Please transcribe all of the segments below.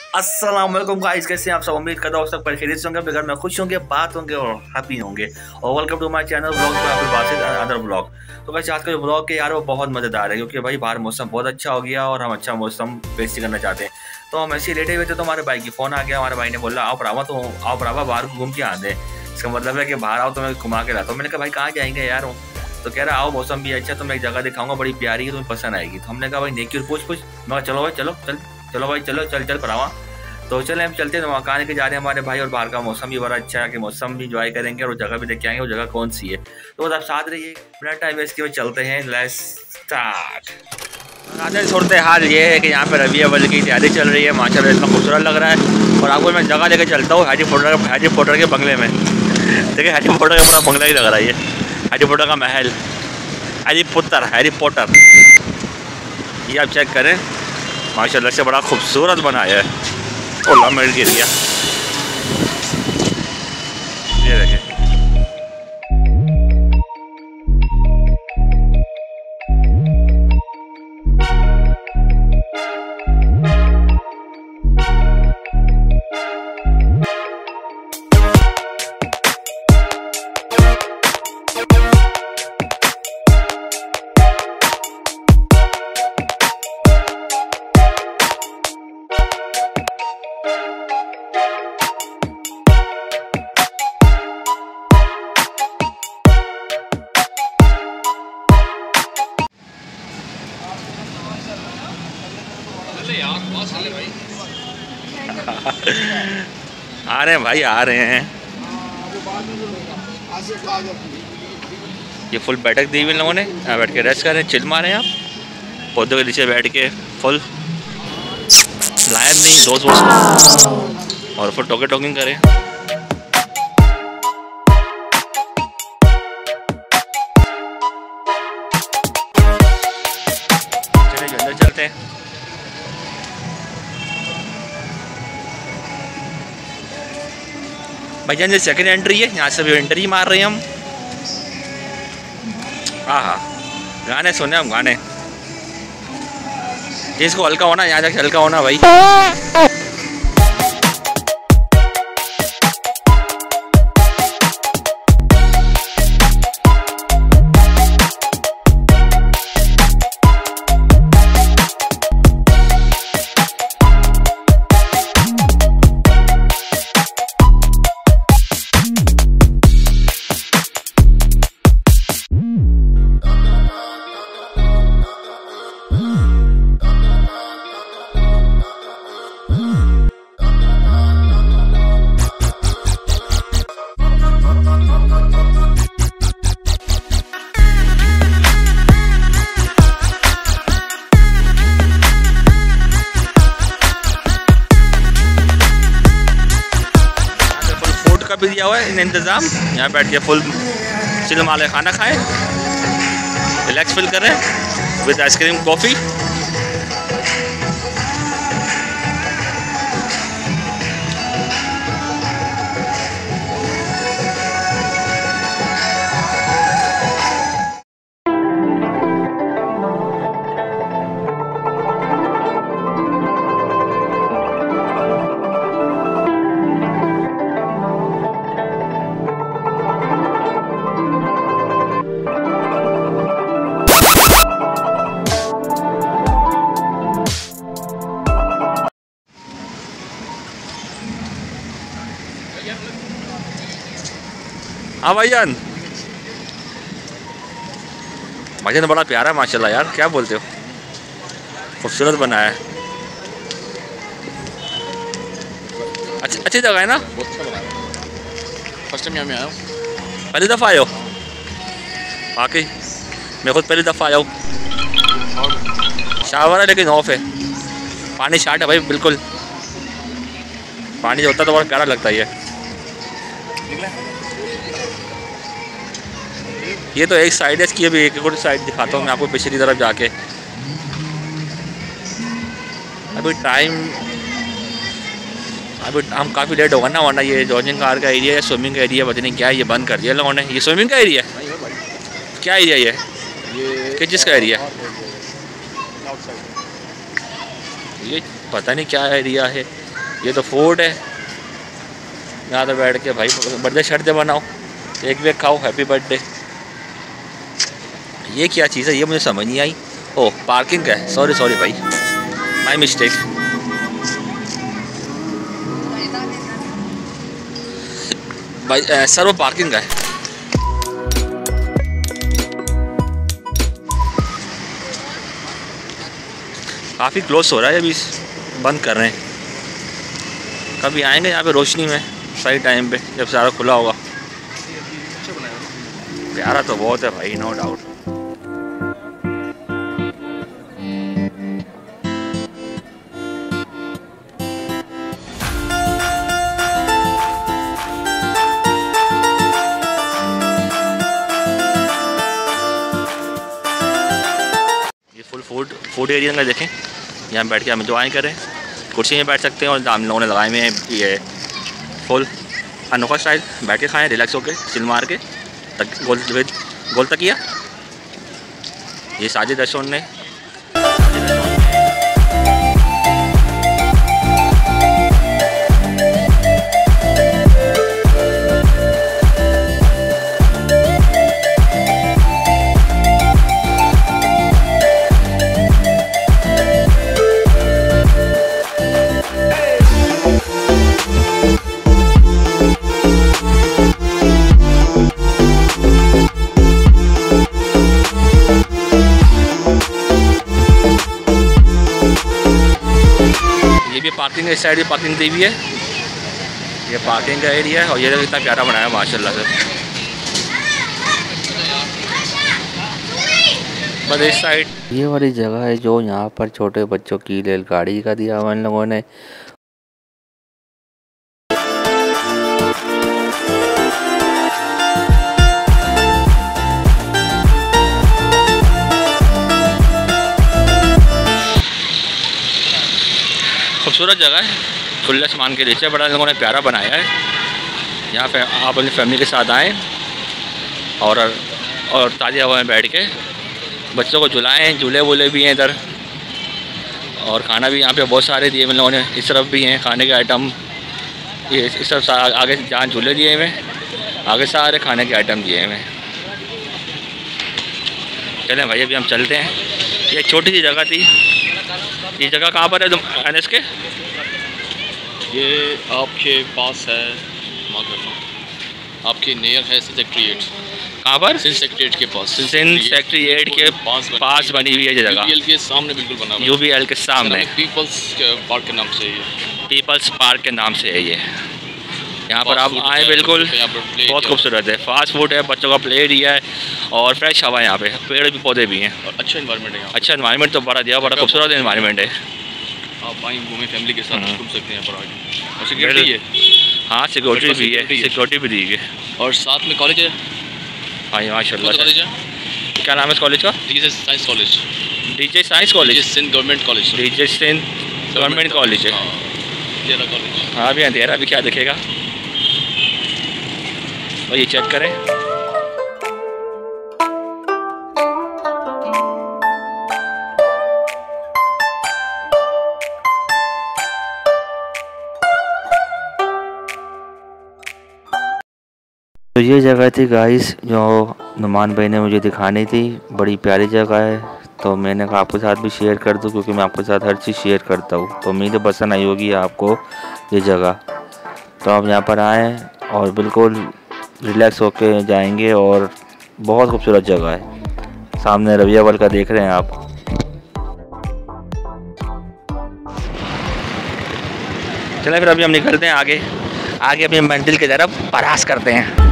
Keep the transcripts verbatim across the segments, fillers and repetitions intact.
अस्सलाम वालेकुम गाइस, कैसे हैं आप सब। उम्मीद करता हूँ सब खैरियत से होंगे, घर में खुश होंगे, बात होंगे और हैप्पी होंगे। और welcome to my channel blog other blog. तो गाइस आज का जो ब्लॉग है यार वो बहुत मज़ेदार है, क्योंकि भाई बाहर मौसम बहुत अच्छा हो गया और हम अच्छा मौसम पेश करना चाहते हैं। तो हम ऐसे लेटे हुए थे तो हमारे भाई की फ़ोन आ गया। हमारे भाई ने बोला आओ भरावा, तो आओ भरावा बाहर घूम के आ दे। इसका मतलब है कि बाहर आओ तो मैं घुमा के लाता हूँ। मैंने कहा भाई कहाँ जाएंगे यार हूँ, तो कह रहा आओ मौसम भी अच्छा, तो मैं एक जगह दिखाऊंगा बड़ी प्यारी है, तुम्हें पसंद आएगी। तो हमने कहा भाई नेकी और पूछ पूछ। मैं चलो भाई चलो चल चलो भाई चलो चल चल भरावा। तो चले हम चलते हैं, वहाँ कहाँ लेके जा रहे हैं हमारे भाई। और बाहर का मौसम भी बड़ा अच्छा है कि मौसम भी इंजॉय करेंगे और जगह भी देख के आएंगे। वो जगह कौन सी है तो बस आप साथ रहिए, बिना टाइम वेस्ट किए चलते हैं। Let's start. नाज़रीन सूरत हाल ये है कि यहाँ पे रबी अव्वल की तैयारी चल रही है, माशाल्लाह इतना खूबसूरत लग रहा है। और आपको मैं जगह लेके चलता हूँ हैरी पॉटर हैरी पॉटर के बंगले में। देखिए हैरी पॉटर का पूरा बंगला ही लग रहा है, ये हैरी पॉटर का महल, हैरी पॉटर हैरी पॉटर ये आप चेक करें, माशाल्लाह से बड़ा खूबसूरत बनाया है। ओला मेरे गिर गया, ये देखें। आ रहे हैं भाई, आ रहे हैं। ये फुल बैठक दी हुई लोगों ने, यहाँ बैठ के रेस्ट कर रहे हैं, चिल मारे हैं आप पौधों के नीचे बैठ के। फुल लायन नहीं दोस्त दोस्त और फुल टॉकिंग टॉकिंग करें। चलिए अंदर चलते हैं। भाईजान ये सेकंड एंट्री है, यहाँ से भी एंट्री मार रहे हैं हम। हाँ हाँ गाने सुने हम, गाने जिसको हल्का होना यहाँ तक हल्का होना भाई। का भी दिया हुआ है इन इंतज़ाम, यहाँ बैठ के फुल चिल माले खाना खाएं, रिलैक्स फील करें विद आइसक्रीम कॉफ़ी। हाँ भाईजान, भाईजान बड़ा प्यारा है माशाल्लाह यार, क्या बोलते हो, खूबसूरत बनाया है। अच्छी अच्छी जगह है ना, बहुत अच्छा लगा। फर्स्ट टाइम यहाँ में आया हूँ, पहली दफ़ा आए हो? वाकई मैं खुद पहली दफ़ा आया हूँ। शावर है लेकिन ऑफ है, पानी शार्ट है भाई बिल्कुल। पानी जो होता है तो बड़ा प्यारा लगता है। ये ये तो एक साइड है इसकी, अभी एक और साइड दिखाता हूँ मैं आपको पिछली तरफ जाके। अभी टाइम अभी हम काफ़ी लेट होगा ना, वरना ये जॉगिंग कार का एरिया है, स्विमिंग का एरिया पता नहीं क्या है, ये बंद कर दिया लोगों ने। ये स्विमिंग का एरिया है, क्या एरिया ये ये किस चीज़ का एरिया? ये पता नहीं क्या एरिया है। ये तो फूड है, यहाँ तो बैठ के भाई बर्थडे शर्टे बनाओ, एक वेक खाओ, हैप्पी बर्थडे। ये क्या चीज़ है ये मुझे समझ नहीं आई। ओह पार्किंग है, सॉरी सॉरी भाई, माय मिस्टेक। भाई सर वो पार्किंग है। काफ़ी क्लोज हो रहा है, अभी बंद कर रहे हैं। कभी आएंगे यहाँ पे रोशनी में सही टाइम पे जब सारा खुला होगा। प्यारा तो बहुत है भाई, नो डाउट। ये फुल फूड फूड एरिया का देखें, यहाँ बैठ के हम इंजॉय करें, कुर्सी में बैठ सकते हैं और हम लोगों ने लगाए हुए हैं ये फुल अनोखा स्टाइल, बैठ के खाएं रिलैक्स होके, चिल मार के, तक गोल गोल तकिया। ये साजिद रेस्टोरेंट ने पार्किंग इस साइड भी पार्किंग दी हुई है, ये पार्किंग का एरिया है। और ये इतना प्यारा बनाया है माशाल्लाह से। बस इस साइड ये वाली जगह है जो यहाँ पर छोटे बच्चों की रेलगाड़ी का दिया हुआ इन लोगों ने। खूबसूरत जगह है, खुले आसमान के नीचे बड़ा लोगों ने प्यारा बनाया है। यहाँ पे आप अपनी फैमिली के साथ आएँ और और ताज़ी हवा में बैठ के बच्चों को झुलाएँ। झूले वूले भी हैं इधर और खाना भी यहाँ पे बहुत सारे दिए हुए लोगों ने। इस तरफ भी हैं खाने के आइटम, ये इस तरफ आगे जहाँ झूले दिए हुए आगे सारे खाने के आइटम दिए हुए। चलें भाई अभी हम चलते हैं। ये छोटी सी जगह थी, ये जगह कहाँ पर है तुम एन एस के? ये आपके पास है, माँ करना आपके नियर है सेक्रेटरीट। कहाँ पर? सिंध सेक्रेटरीट के पास। सिंध सेक्रेटरीट के पास पास बनी हुई है ये जगह, यूबीएल के सामने बिल्कुल बना हुआ है। यूबीएल के सामने पीपल्स पार्क के नाम से ये पीपल्स पार्क के नाम से है ये। यहाँ पर आप आए बिल्कुल, बहुत खूबसूरत है। फास्ट फूड है, बच्चों का प्ले एरिया है और फ्रेश हवा है। यहाँ पे पेड़ भी पौधे भी हैं और अच्छा इन्वायरमेंट है यहाँ। अच्छा इन्वायरमेंट तो बड़ा दिया, बड़ा खूबसूरत इन्वायरमेंट है। आप आए घूमें फैमिली के साथ घूम सकते हैं यहाँ पर आगे। और सिक्योरिटी है, हाँ सिक्योरिटी भी है, सिक्योरिटी भी दी है। और साथ में कॉलेज है। हाँ माशाल्लाह। कॉलेज है, क्या नाम है इस कॉलेज का? DJ science college. DJ science college, Sindh government college. DJ Sindh government college है। अंधेरा कॉलेज। हाँ भी अंधेरा भी क्या दिखेगा, और ये चेक करें। तो ये जगह थी गाइस जो नुमान भाई ने मुझे दिखानी थी। बड़ी प्यारी जगह है, तो मैंने कहा आपके साथ भी शेयर कर दूं क्योंकि मैं आपके साथ हर चीज़ शेयर करता हूँ। तो उम्मीद है पसंद आई होगी आपको ये जगह। तो आप यहाँ पर आएँ और बिल्कुल रिलैक्स होके जाएंगे और बहुत खूबसूरत जगह है। सामने रबिया अव्वल का देख रहे हैं आप। चलें फिर अभी हम निकलते हैं आगे आगे अपनी मंजिल की तरफ प्रयास करते हैं।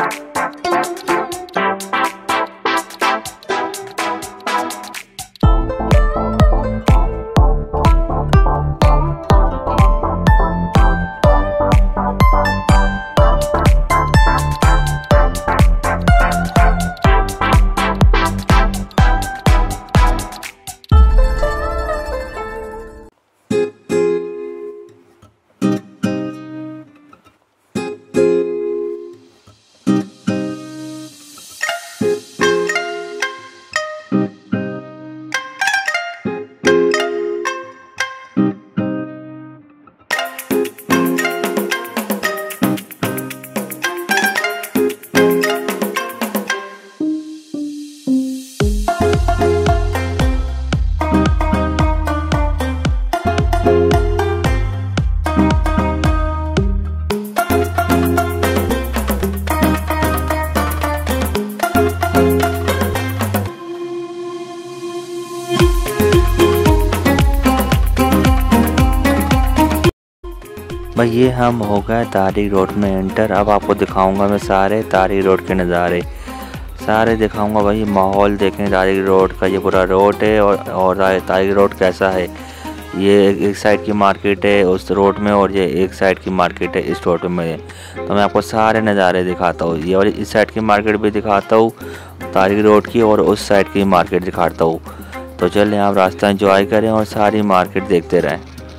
भाई ये हम हो गए तारिक रोड में एंटर। अब आपको दिखाऊंगा मैं सारे तारिक रोड के नज़ारे सारे दिखाऊंगा। भाई माहौल देखें तारिक रोड का, ये पूरा रोड है और और तारिक रोड कैसा है। ये एक साइड की मार्केट है उस रोड में और ये एक साइड की मार्केट है इस रोड में। तो मैं आपको सारे नज़ारे दिखाता हूँ। ये वाली इस साइड की मार्केट भी दिखाता हूँ तारिक रोड की, और उस साइड की मार्केट दिखाता हूँ। तो चलें आप रास्ता एंजॉय करें और सारी मार्केट देखते रहें।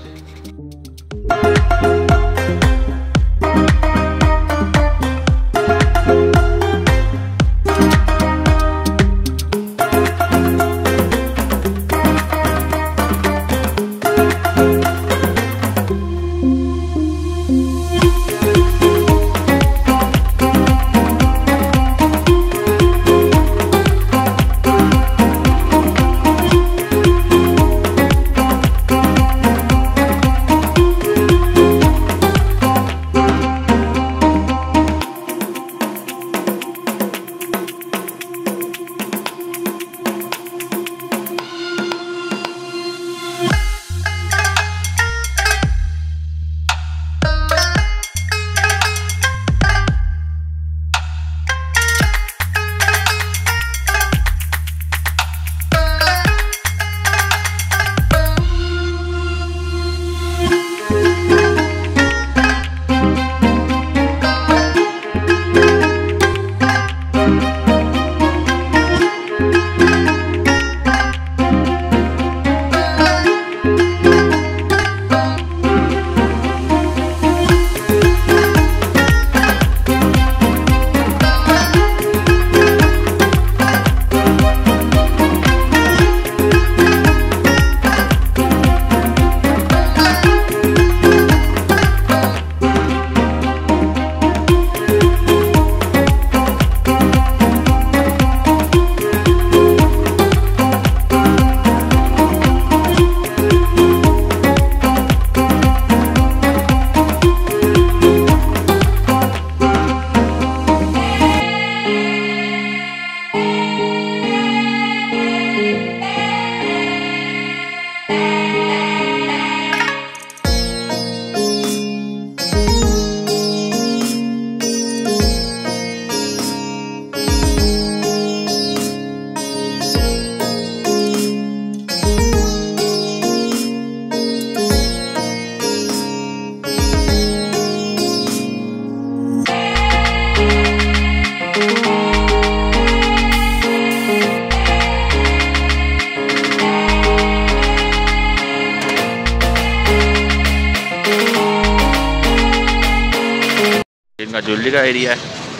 इनका ज्वेलरी का एरिया है,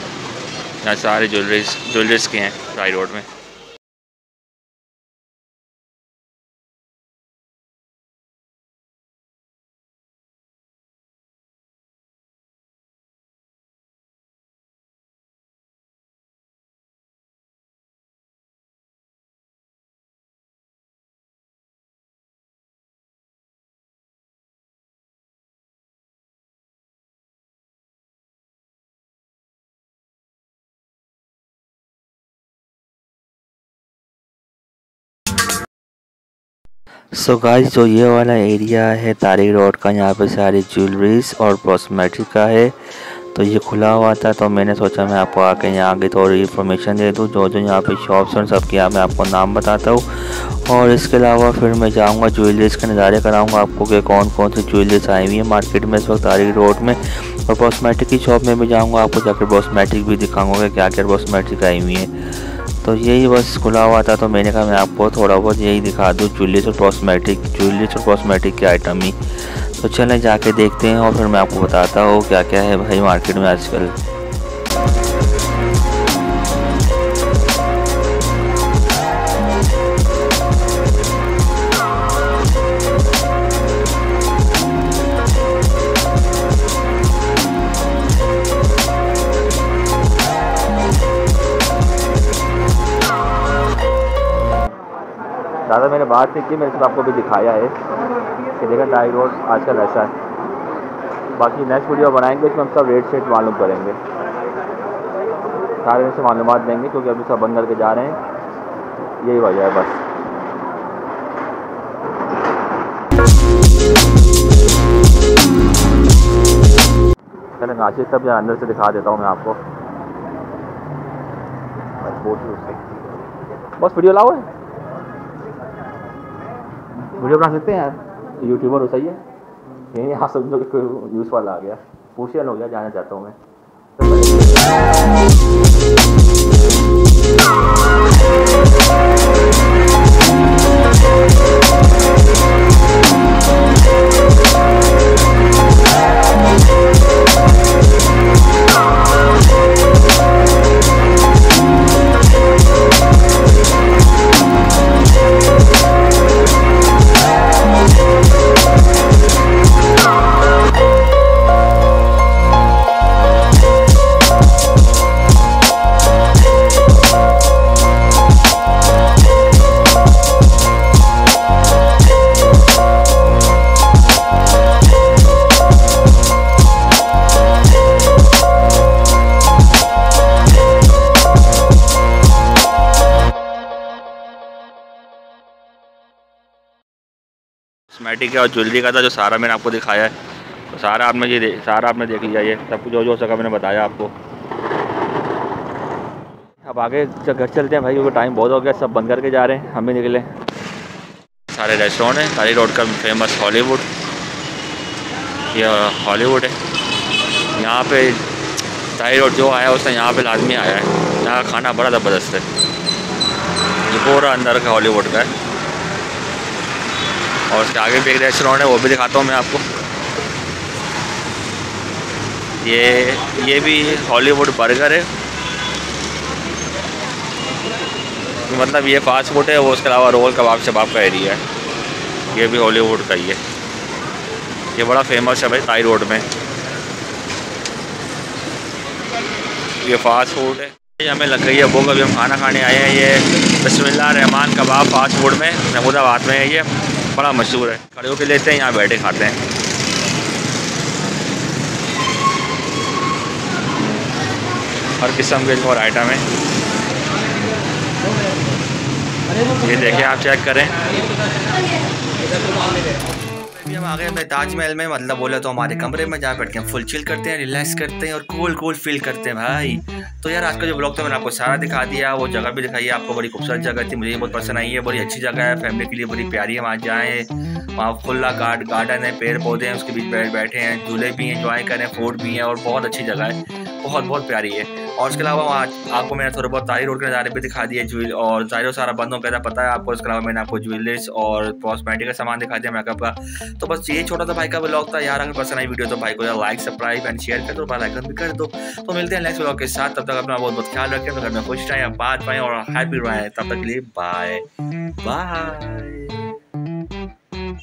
यहाँ सारे ज्वेलरीज ज्वेलर्स के हैं राई रोड में। सो गाइस जो ये वाला एरिया है तारिक रोड का, यहाँ पे सारी ज्वेलरीज और कॉस्मेटिक का है। तो ये खुला हुआ था, तो मैंने सोचा मैं आपको आके यहाँ आगे थोड़ी इन्फॉर्मेशन दे दूँ। जो जो यहाँ पे शॉप्स हैं सबके यहाँ मैं आपको नाम बताता हूँ, और इसके अलावा फिर मैं जाऊँगा ज्वेलरीज के नज़ारे कराऊँगा आपको कि कौन कौन सी ज्वेलरीज आई हुई है मार्केट में इस वक्त तारिक रोड में। और कॉस्मेटिक की शॉप में भी जाऊँगा, आपको जाकर कॉस्मेटिक भी दिखाऊँगा क्या क्या कॉस्मेटिक आई हुई है। तो यही बस खुला हुआ था, तो मैंने कहा मैं आपको थोड़ा बहुत यही दिखा दूँ ज्वेलरीज और कॉस्मेटिक ज्वेलरीज और कॉस्मेटिक के आइटम ही। तो चलें जाके देखते हैं और फिर मैं आपको बताता हूँ क्या क्या है भाई मार्केट में आजकल। ज़्यादा मैंने बात नहीं की, मैंने सिर्फ आपको भी दिखाया है कि देखा तारिक रोड आजकल ऐसा है। बाकी नेक्स्ट वीडियो बनाएंगे इसमें हम सब रेट शेट मालूम करेंगे, सारे से मालूमात देंगे, क्योंकि अभी सब बंद करके जा रहे हैं, यही वजह है बस। चलें आशीष सब अंदर से दिखा देता हूँ मैं आपको। बस वीडियो लाओ है, वीडियो बना सकते हैं यार, यूट्यूबर हो सही है। यही यहाँ समझो कि कोई यूज़ वाला आ गया, पूछिए हो गया, जाना चाहता हूँ मैं। कॉस्मेटिक और ज्वेलरी का था जो सारा मैंने आपको दिखाया है, तो सारा आपने ये सारा आपने देख लिया, ये सब कुछ जो जो हो सका मैंने बताया आपको। अब आगे घर चलते हैं भाई, क्योंकि टाइम बहुत हो गया, सब बंद करके जा रहे हैं, हम भी निकले। सारे रेस्टोरेंट हैं, तारिक रोड का फेमस हॉलीवुड, ये हॉलीवुड है। यहाँ पे तारिक रोड जो आया उसने यहाँ पे लाजमी आया है, यहाँ का खाना बड़ा ज़बरदस्त है। ये पूरा अंदर का हॉलीवुड का है, और उसके आगे भी एक रेस्टोरेंट है, वो भी दिखाता हूँ मैं आपको। ये ये भी हॉलीवुड बर्गर है, मतलब ये फास्ट फूड है, वो उसके अलावा रोल कबाब शबाब का एरिया है। ये भी हॉलीवुड का ही है, ये बड़ा फेमस है भाई तारिक रोड में, ये फास्ट फूड है। ये हमें लग गई है भूख, अभी हम खाना खाने आए हैं। ये बिस्मिल्लाह रहमान कबाब फास्ट फूड में महमूदाबाद में है, ये बड़ा मशहूर है। खड़े होके लेते हैं, यहाँ बैठे खाते हैं। हर किस्म के और आइटम है, ये देखिए आप चेक करें। अभी हम आ गए मैं ताजमहल में, मतलब बोले तो हमारे कमरे में, जहाँ बैठ के हम फुल चिल करते हैं, रिलैक्स करते हैं और कूल कूल फील करते हैं भाई। तो यार आज का जो ब्लॉग था मैंने आपको सारा दिखा दिया, वो जगह भी दिखाई है आपको, बड़ी खूबसूरत जगह थी, मुझे बहुत पसंद आई है, बड़ी अच्छी जगह है, फैमिली के लिए बड़ी प्यारी है। वहाँ जाएँ, वहाँ खुला गार्ड गार्डन है, पेड़ पौधे हैं, उसके बीच बैठ बैठे हैं, झूले भी हैं, एंजॉय करें, फूड भी है, और बहुत अच्छी जगह है, बहुत बहुत प्यारी है। और उसके अलावा वहाँ आपको मैंने थोड़ा बहुत तारिक रोड के नज़ारे भी दिखा दिए, ज्वेल और ज़ाहिर सारा बंद हो गया था पता है आपको। इसके अलावा मैंने आपको ज्वेलरीज और कॉस्मेटिक का सामान दिखा दिया मेकअप का। तो बस ये छोटा सा भाई का ब्लॉग था यार, अगर पसंद आई वीडियो तो भाई को यार लाइक सब्सक्राइब एंड शेयर कर दो, बेल आइकन भी कर दो। तो मिलते हैं नेक्स्ट ब्लॉग के साथ, तब तक अपना बहुत बहुत ख्याल रखें, घर में खुश रहें, बात पाएँ और हैप्पी रहें। तब तक के लिए बाय बाय।